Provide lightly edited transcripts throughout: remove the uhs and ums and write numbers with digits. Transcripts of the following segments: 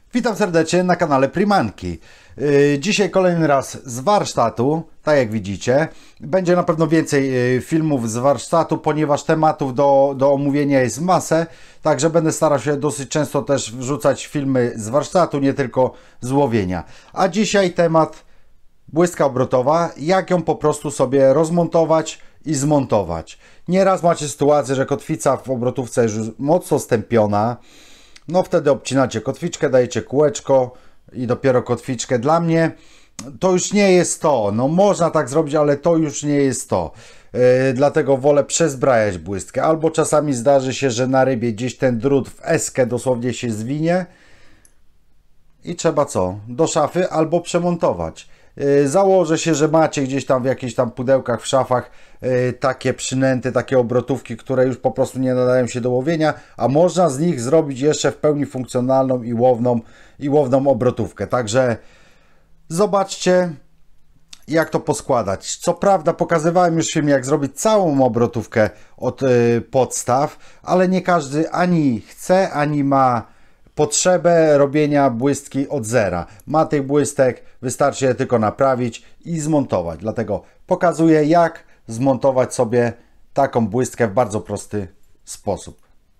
Witam serdecznie na kanale Primanki. Dzisiaj kolejny raz z warsztatu, tak jak widzicie. Będzie na pewno więcej filmów z warsztatu, ponieważ tematów do omówienia jest masę. Także będę starał się dosyć często też wrzucać filmy z warsztatu, nie tylko z łowienia. A dzisiaj temat błyska obrotowa, jak ją po prostu sobie rozmontować i zmontować. Nieraz macie sytuację, że kotwica w obrotówce jest już mocno stępiona. No wtedy obcinacie kotwiczkę, dajecie kółeczko i dopiero kotwiczkę. Dla mnie to już nie jest to. No można tak zrobić, ale to już nie jest to. Dlatego wolę przezbrajać błystkę. Albo czasami zdarzy się, że na rybie gdzieś ten drut w eskę dosłownie się zwinie. I trzeba co? Do szafy albo przemontować. Założę się, że macie gdzieś tam w jakichś tam pudełkach, w szafach takie przynęty, takie obrotówki, które już po prostu nie nadają się do łowienia, a można z nich zrobić jeszcze w pełni funkcjonalną i łowną obrotówkę. Także zobaczcie, jak to poskładać. Co prawda pokazywałem już w filmie, jak zrobić całą obrotówkę od podstaw, ale nie każdy ani chce, ani ma potrzebę robienia błystki od zera. Ma tych błystek, wystarczy je tylko naprawić i zmontować. Dlatego pokazuję, jak zmontować sobie taką błystkę w bardzo prosty sposób.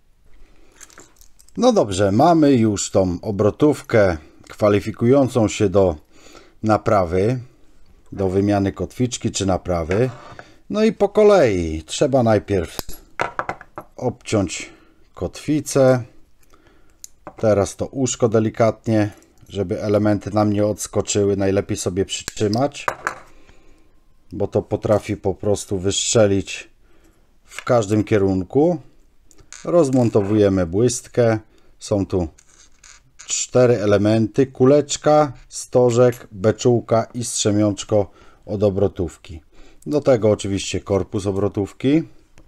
No dobrze, mamy już tą obrotówkę kwalifikującą się do naprawy, do wymiany kotwiczki czy naprawy. No i po kolei trzeba najpierw obciąć kotwicę. Teraz to uszko delikatnie, żeby elementy nam nie odskoczyły. Najlepiej sobie przytrzymać, bo to potrafi po prostu wystrzelić w każdym kierunku. Rozmontowujemy błystkę. Są tu 4 elementy: kuleczka, stożek, beczułka i strzemiączko od obrotówki. Do tego oczywiście korpus obrotówki.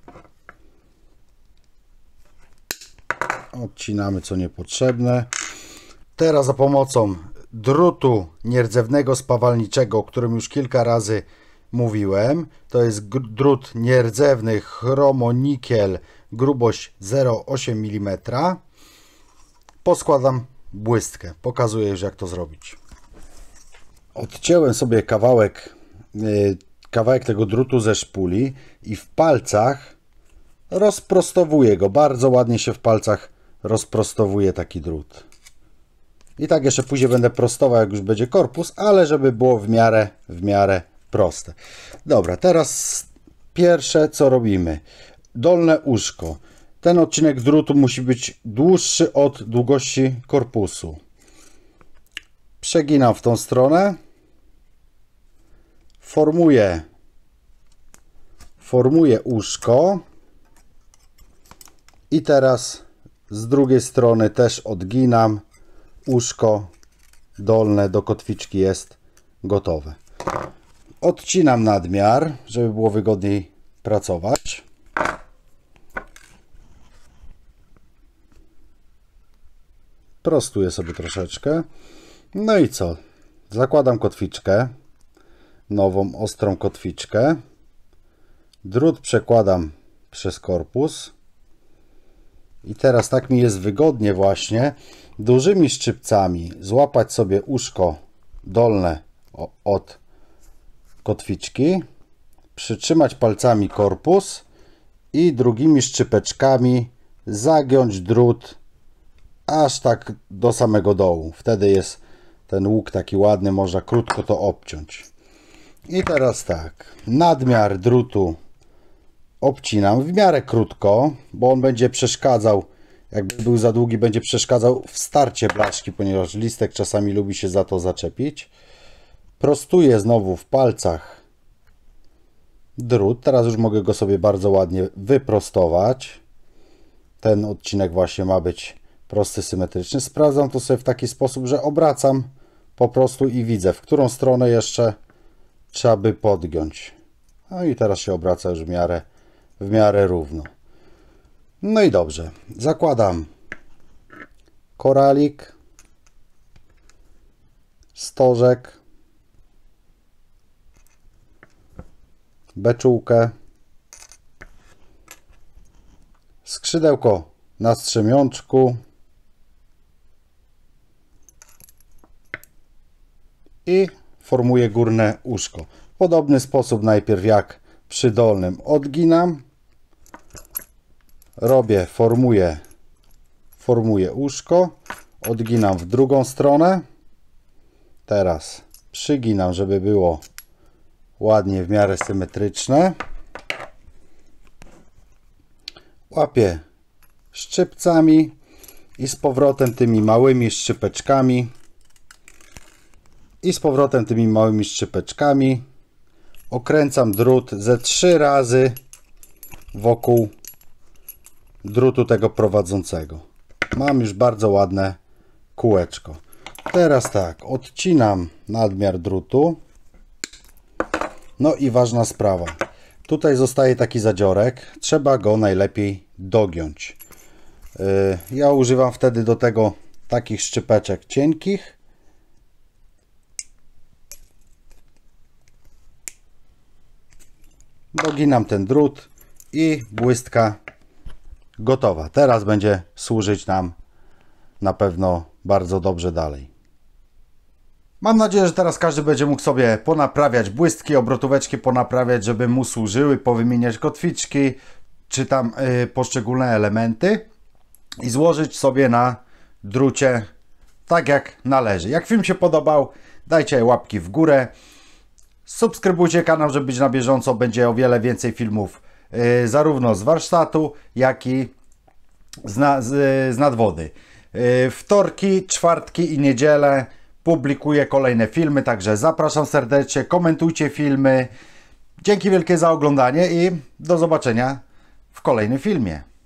Odcinamy co niepotrzebne. Teraz za pomocą drutu nierdzewnego spawalniczego, o którym już kilka razy mówiłem, to jest drut nierdzewny chromonikiel, grubość 0,8 mm. Poskładam błystkę. Pokazuję już, jak to zrobić. Odciąłem sobie kawałek tego drutu ze szpuli i w palcach rozprostowuję go. Bardzo ładnie się w palcach rozprostowuje taki drut. I tak jeszcze później będę prostował, jak już będzie korpus, ale żeby było w miarę proste. Dobra, teraz pierwsze co robimy. Dolne uszko. Ten odcinek drutu musi być dłuższy od długości korpusu. Przeginam w tą stronę. Formuję uszko. I teraz z drugiej strony też odginam. Uszko dolne do kotwiczki jest gotowe. Odcinam nadmiar, żeby było wygodniej pracować. Prostuję sobie troszeczkę. No i co? Zakładam kotwiczkę. Nową, ostrą kotwiczkę. Drut przekładam przez korpus. I teraz tak mi jest wygodnie właśnie dużymi szczypcami złapać sobie uszko dolne od kotwiczki, przytrzymać palcami korpus i drugimi szczypeczkami zagiąć drut aż tak do samego dołu. Wtedy jest ten łuk taki ładny, można krótko to obciąć. I teraz tak, nadmiar drutu obcinam w miarę krótko, bo on będzie przeszkadzał, jakby był za długi, będzie przeszkadzał w starcie blaszki, ponieważ listek czasami lubi się za to zaczepić. Prostuję znowu w palcach drut. Teraz już mogę go sobie bardzo ładnie wyprostować. Ten odcinek właśnie ma być prosty, symetryczny. Sprawdzam to sobie w taki sposób, że obracam po prostu i widzę, w którą stronę jeszcze trzeba by podgiąć. No i teraz się obraca już w miarę równo. No i dobrze. Zakładam koralik, stożek, beczułkę, skrzydełko na strzemiączku, 4 elementy, 4 kuleczki, stożek, beczułka, skrzydełko na strzemiączku, skrzydełko na strzemiączku, 4 elementy, 4 kuleczki, stożek, beczułka, skrzydełko na strzemiączku, 4 elementy, 4 kuleczki, stożek, beczułka, skrzydełko na strzemiączku, i formuję górne uszko. W podobny sposób najpierw jak przy dolnym odginam, robię, formuję uszko, odginam w drugą stronę, teraz przyginam, żeby było ładnie, w miarę symetryczne, łapię szczypcami i z powrotem tymi małymi szczypeczkami okręcam drut ze 3 razy wokół drutu tego prowadzącego. Mam już bardzo ładne kółeczko. Teraz tak, odcinam nadmiar drutu. No i ważna sprawa. Tutaj zostaje taki zadziorek. Trzeba go najlepiej dogiąć. Ja używam wtedy do tego takich szczypeczek cienkich. Doginam ten drut i błystka gotowa. Teraz będzie służyć nam na pewno bardzo dobrze dalej. Mam nadzieję, że teraz każdy będzie mógł sobie ponaprawiać błystki, obrotóweczki ponaprawiać, żeby mu służyły, powymieniać kotwiczki, czy tam poszczególne elementy i złożyć sobie na drucie tak jak należy. Jak film się podobał, dajcie łapki w górę. Subskrybujcie kanał, żeby być na bieżąco. Będzie o wiele więcej filmów zarówno z warsztatu, jak i z nadwody. Wtorki, czwartki i niedzielę publikuję kolejne filmy, także zapraszam serdecznie, komentujcie filmy. Dzięki wielkie za oglądanie i do zobaczenia w kolejnym filmie.